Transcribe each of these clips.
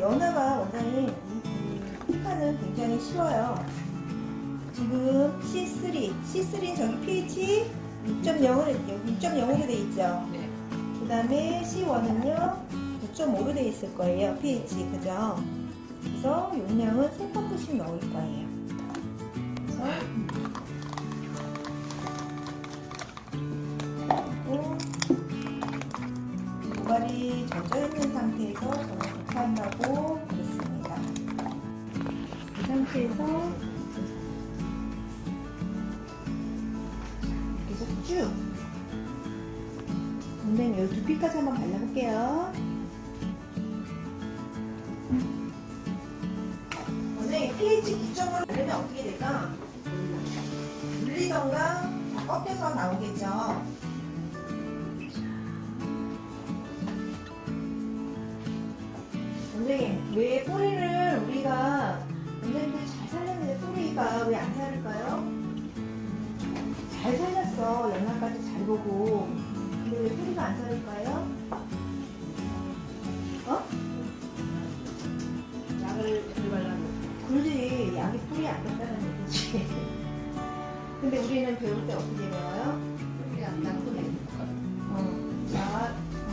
연화가 원장님 이 피카는 굉장히 쉬워요. 지금 C3 저기 pH 6.0으로 돼 있죠. 네. 그 다음에 C1은요 9.5로 돼 있을 거예요. pH 그죠? 그래서 용량은 3컵씩 넣을 거예요. 그래서 모발이 젖어 있는 상태에서 저는 독한다고 그랬습니다. 이 상태에서 계속 쭉 선생님 여기 두피까지 한번 발라볼게요. 선생님 pH 9.5를 바르면 어떻게 될까? 물리던가 꺾여서 나오겠죠. 선생님 왜 뿌리를 우리가 선생님들이 잘 살렸는데 뿌리가 왜 안 살을까요? 잘 살렸어. 연화까지 잘 보고. 근데 왜 뿌리가 안 살을까요? 어? 약을 발라놓고. 그러지. 약이 뿌리에 안 닿다는 얘기지. 근데 우리는 배울 때 어떻게 배워요? 뿌리 안 닿고 자,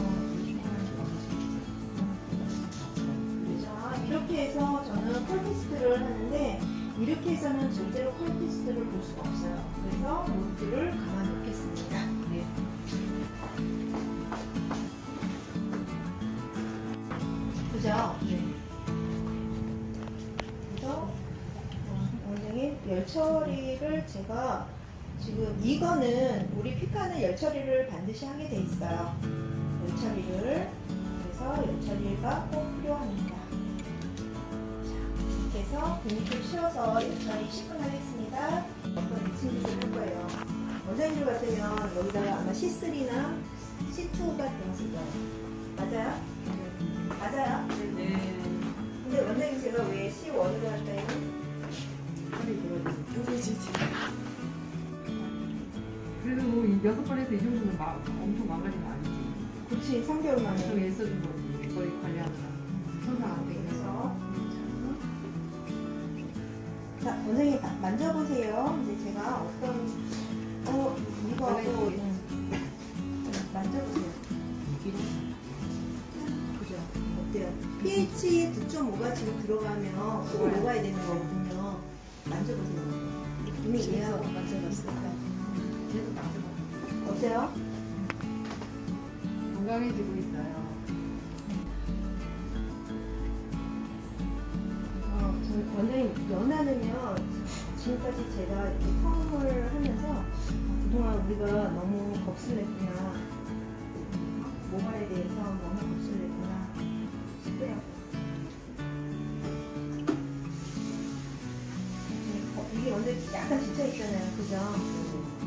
이렇게 해서 저는 컬피스트를 하는데 이렇게 해서는 절대로 컬피스트를 볼 수가 없어요. 그래서 노트를 가만 놓겠습니다. 네. 그죠? 네. 그래서 원장님 열 처리를 제가 지금 이거는 우리 피카는 열 처리를 반드시 하게 돼 있어요. 열 처리를 그래서 열 처리가 꼭 필요합니다. 자, 이렇게 해서 근육을 씌워서 열 처리 10분 하겠습니다. 어떤 미친 짓을 할 거예요. 원장님 같으면 여기다가 아마 C3나 C2가 들어갔을 거예요. 맞아요? 맞아요? 네. 근데 원장님 제가 왜 C1으로 할까요? 요새지지. 그래도 뭐 6번에서 이 정도면 엄청 망가진 거 아니지. 그렇지, 3개월 만에. 좀 애써준 거지. 머리 관리하느라. 손상 안 되게 해서. 자, 원장님 만져보세요. 이제 제가 어떤 이거하고 만져보세요. 그죠? 어때요? pH 9.5가 지금 들어가면 꼭 녹아야 되는 거거든요. 만져보세요. 이미 얘하고 만져봤으니까. 계속 나서 어때요? 건강해지고 있어요. 원장님 연하는요 지금까지 제가 이렇게 펌을 하면서 그동안 우리가 너무 겁을 냈구나, 모발에 대해서 너무 겁을 냈구나 싶어요. 이게 원래 약간 지쳐 있잖아요, 그죠?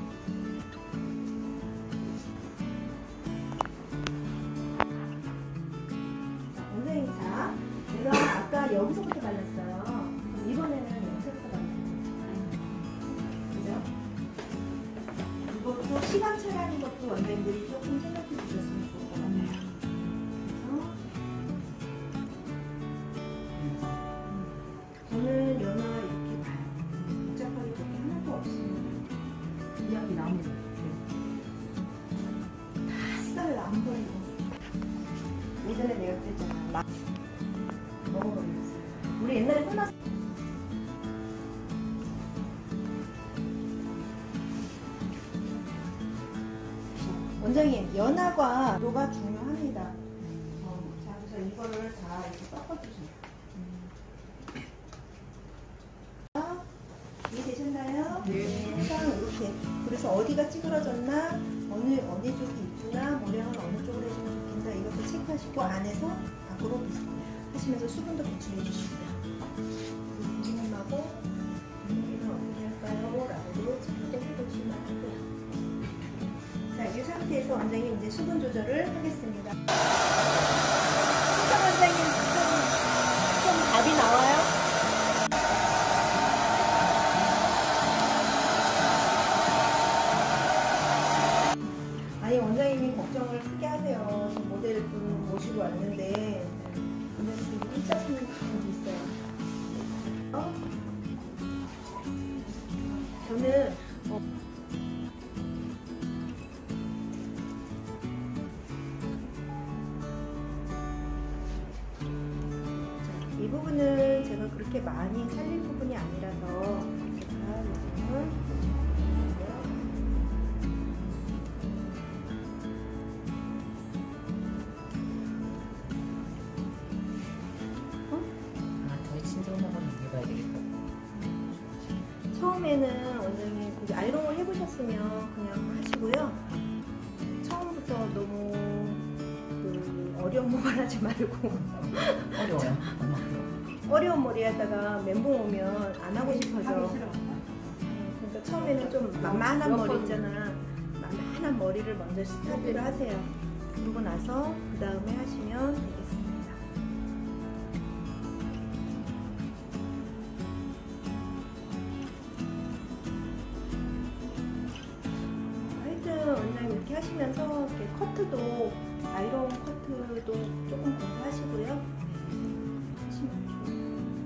원장님, 자, 제가 아까 여기서부터 발랐어요. 이번에는 여기서부터 발랐어요. 그죠? 이것도 시간 차라는 것도 원장님들이 조금 생각해 주셨으면 좋을 것 같아요. 저는 연화 이렇게 봐요. 복잡하게 그렇게 하나도 없습니다. 이야기 나오는 거. 다 써요, 안 보이고. 예전에 내가 그랬잖아. 먹어버렸어요. 우리 옛날에 혼났어. 원장님, 연화가 노가 중요합니다. 자, 그래서 이거를 다 이렇게 섞어주세요. 이해되셨나요? 네. 딱 이렇게. 그래서 어디가 찌그러졌나, 어느 쪽이 이쁘나, 모양을 어느 쪽으로 해주면 좋겠나, 이것도 체크하시고 안에서 밖으로 하시면서 수분도 배출해 주시고요. 선생님하고 여기는 어떻게 할까요? 라고 체크도 해보시면 하고요. 자, 이 상태에서 원장님 이제 수분 조절을 하겠습니다. 시청 원장님 좀 답이 나와요? 아니, 원장님이 걱정을 크게 하세요. 모델분 모시고 왔는데 보면 되게 일자하는 부분이 있어요. 저는 이 부분은 제가 그렇게 많이 살릴 부분이 아니라서 제가 요즘은 처음에는 원장님 그 아이롱을 해보셨으면 그냥 하시고요. 처음부터 너무 그 어려운 머리 하지 말고 어려워요. 어려운 머리 하다가 멘붕 오면 안 하고 싶어져. 하기 싫어. 그러니까 처음에는 좀 만만한 머리 있잖아. 만만한 머리를 먼저 스타트를 하세요. 그러고 나서 그 다음에 하시면 되겠습니다. 하여튼 원장님 이렇게 하시면서 이렇게 커트도 아이롱 커트도 조금 공부하시고요. 하시면 좋아요.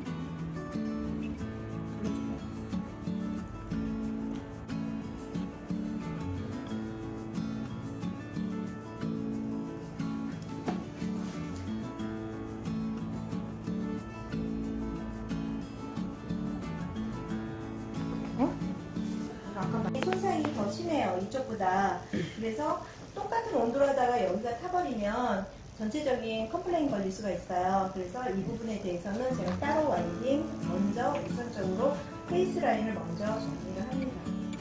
손상이 더 심해요, 이쪽보다. 그래서 똑같은 온도로 하다가 여기가 타버리면 전체적인 컴플레인 걸릴 수가 있어요. 그래서 이 부분에 대해서는 제가 따로 와인딩 먼저 우선적으로 페이스 라인을 먼저 정리를 합니다.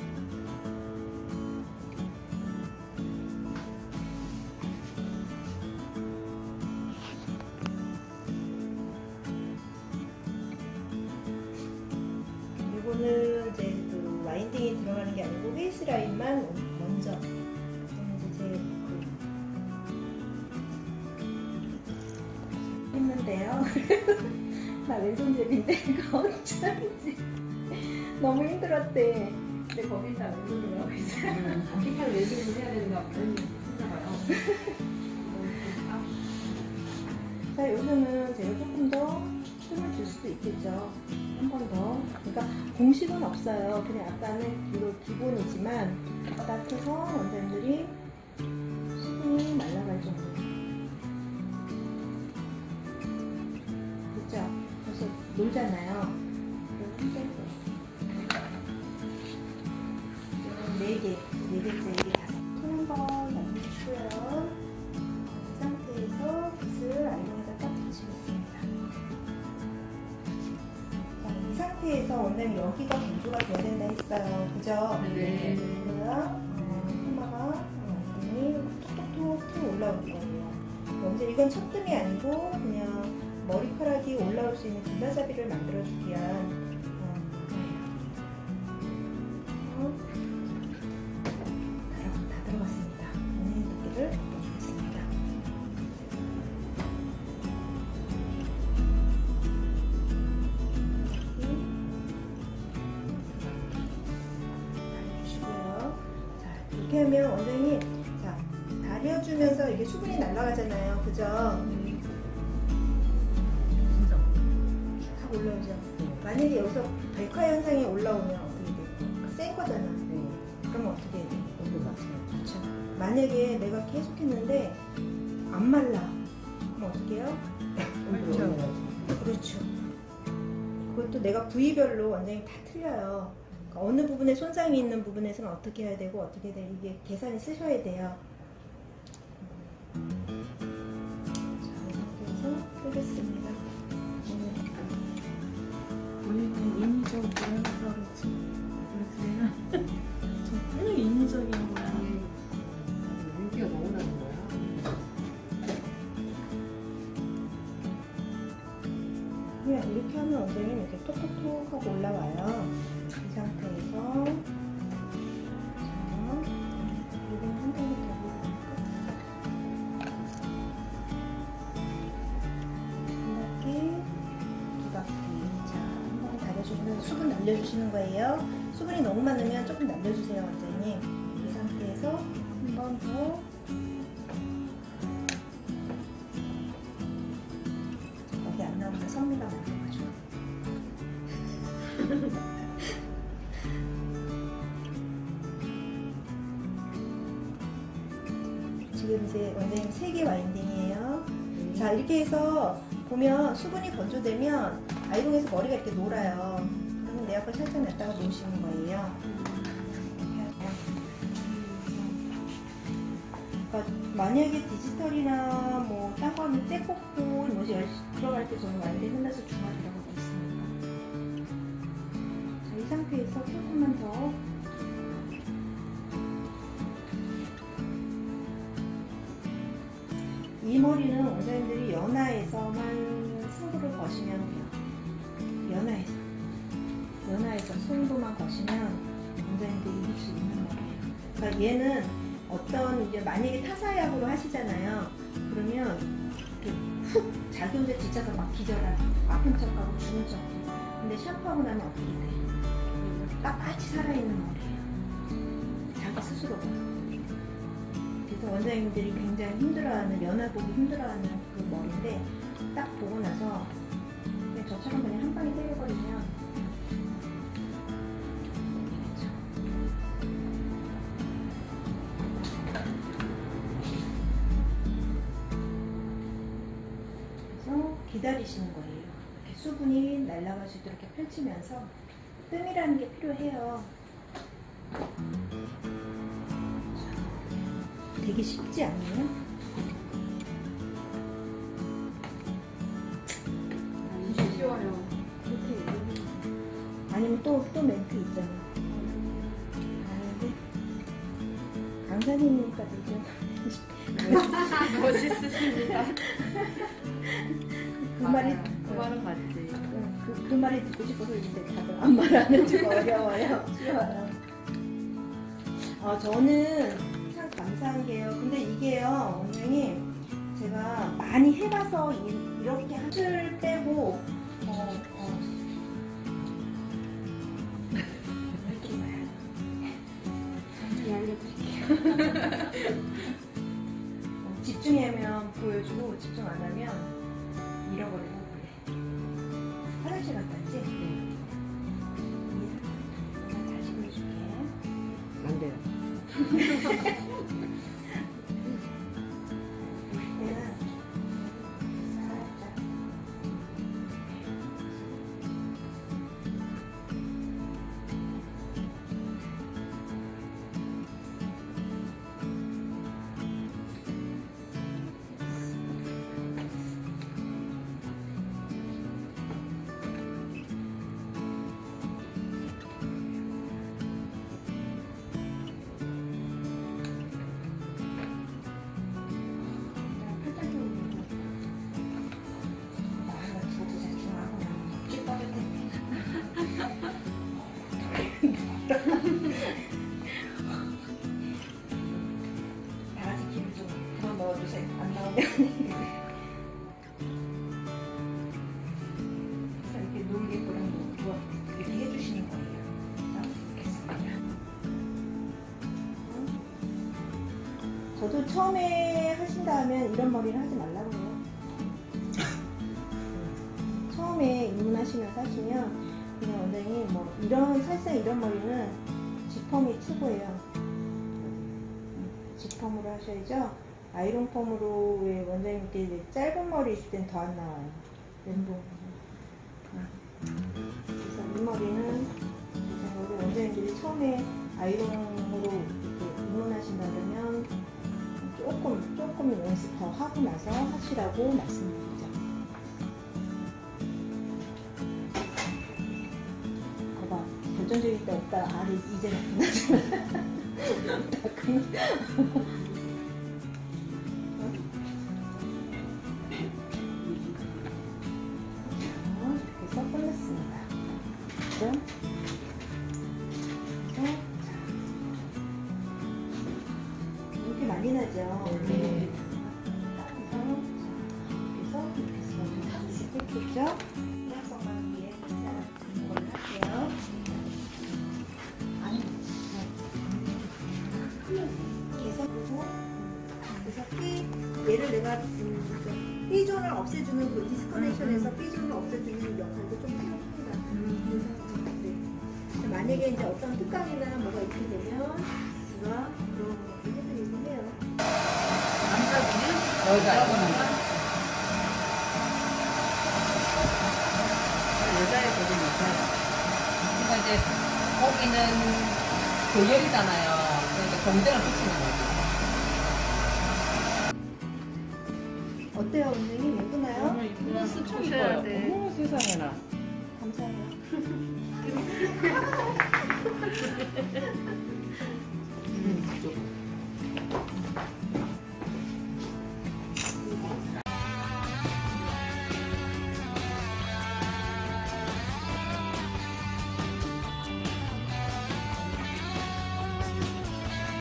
이거는 이제 그 와인딩이 들어가는 게 아니고 페이스 라인만 먼저. 이제 했는데요. 나 왼손잡인데 이거 어쩌지? 너무 힘들었대. 근데 거긴 다 왼손으로 하고 있어요. 아프리카를 외국으로 해야 되는 거 아니면 진짜 봐요. 자, 여기서는 제가 조금 더 힘을 줄 수도 있겠죠. 한 번 더. 그러니까 공식은 없어요. 그냥 아까는 기본이지만 따뜻해서 원장님들이 수분이 날아갈 정도. 그죠? 그래서 놀잖아요. 네 개째, 이게 5. 손 한번 남겨주시고요. 이 상태에서 빗을 아이롱에다 딱 붙이겠습니다. 자, 이 상태에서 원장님 여기가 건조가 돼야 된다 했어요. 그죠? 네. 그래서 토마가 완전히 톡톡톡 올라올 거예요. 여기서 이건 첫뜸이 아니고 그냥 머리카락이 올라올 수 있는 길라잡이를 만들어주기 위한 다 들어갔습니다. 오늘 두께를 넣어주겠습니다. 달려주시고요. 자, 이렇게 하면 원장님, 자, 달여주면서 이게 수분이 날아가잖아요. 그죠? 다 올라오죠. 만약에 여기서 백화 현상이 올라오면 어떻게 돼요? 센 거잖아. 그러면 어떻게 해야 돼? 그렇죠. 만약에 내가 계속 했는데 안 말라. 그럼 어떻게 해요? 그렇죠. 그것도 내가 부위별로 완전히 다 틀려요. 그러니까 어느 부분에 손상이 있는 부분에서는 어떻게 해야 되고 어떻게 해야 돼. 이게 계산이 쓰셔야 돼요. 자, 이렇게 해서 풀겠습니다. 우리는 인위적으로 해서 그렇지. 그래서 전혀 인위적인 거야. 윤기가 너무 나는 거야. 그냥 이렇게 하면 원장님 이렇게 톡톡톡 하고 올라와요. 이 상태에서 자, 이건 한 단계 더 올라갈까? 두 바퀴. 자, 한번 달여주시면 수분 날려주시는 거예요. 수분이 너무 많으면 조금 날려주세요, 원장님. 이 상태에서 한 번 더. 지금 이제 원장님 3개 와인딩이에요. 자, 이렇게 해서 보면 수분이 건조되면 아이롱에서 머리가 이렇게 놀아요. 그러면 에어컨 살짝 놨다가 놓으시는 거예요. 그러니까 만약에 디지털이나 뭐 딴 거 하면 때 꽂고 뭐 들어갈 때 저는 와인딩 끝나서 중화 들어가고 있습니다. 자, 이 상태에서 조금만 더 이 머리는 원장님들이 연화에서만 승부를 거시면 돼요. 연화에서 승부만 거시면 원장님들이 이길 수 있는 머리예요. 그러니까 얘는 어떤 이제 만약에 타사약으로 하시잖아요. 그러면 이렇게 훅 자기 혼자 지쳐서 막 기절하고 아픈 척하고 죽는 척. 근데 샴푸하고 나면 어떻게 돼? 빳빳이 살아있는 머리예요. 자기 스스로가. 그래서 원장님들이 굉장히 힘들어하는, 연화 보기 힘들어하는 그 머리인데 딱 보고 나서 그냥 저처럼 그냥 한 방에 때려버리면 그래서 기다리시는 거예요. 이렇게 수분이 날아갈 수 있도록 이렇게 펼치면서 뜸이라는 게 필요해요. 되게 쉽지 않나요? 쉬워요. 이렇게 아니면 또 멘트 있잖아. 아닌데 강사님이니까 되게 멋있으십니다. 그 말이 그 말은 맞지. 그 말이 듣고 싶어서 근데 다들 아무 말 안 해주고 어려워요. 쉬워요. 저는 참 감사한 게요. 근데 이게요, 원장님 제가 많이 해봐서 이렇게 한줄 빼고 이렇게 알려드릴게요. 집중하면 보여주고 집중 안 하면 잃어버리고 그래. 화장실 갔다 왔지? 내가 다시 보여줄게. 안 돼요. 얘는 살짝 나가지 기를 좀 그만 넣어주세요. 안 나오면 이렇게 놀게끔 이렇게 해주시는 거예요. 자, 보겠습니다. 저도 처음에 하신다 하면 이런 머리를 하지 말라고 해요. 처음에 입문하시면서 하시면 그냥 원장님 뭐 이런 살짝 이런 머리는 지펌이 최고예요. 지펌으로 하셔야죠. 아이롱 펌으로 왜 원장님께 짧은 머리 있을 땐 더 안 나와요. 멘붕. 그래서 이 머리는 제 생각에 원장님들이 처음에 아이롱으로 이렇게 입문하신다 그러면 조금 연습 더 하고 나서 하시라고 말씀드리죠. 봐봐, 결정적일 때 없다. 알이 이제 나타나잖아. 이렇게 해서 끝났습니다. 그죠? 이렇게 많이 나죠? 네. 그래서 이렇게 했죠? 그냥 위에 이걸 할게요. 아니, 그래서 얘를 내가 B존을 없애주는 그 디스커넥션에서 B존을 없애주는 역할도 좀 필요합니다. 네. 만약에 이제 어떤 특강이나 뭐가 있게 되면 제가 그런 것도 해드리고 해요. 여자의 복이 있어요. 그러니까 이제 거기는 교열이잖아요. 그러니까 경쟁을 붙이는 거지. 어때요, 원장님? 예쁘나요? 너무 이쁘다. 플러스 쳐셔야 돼. 어머 세상에.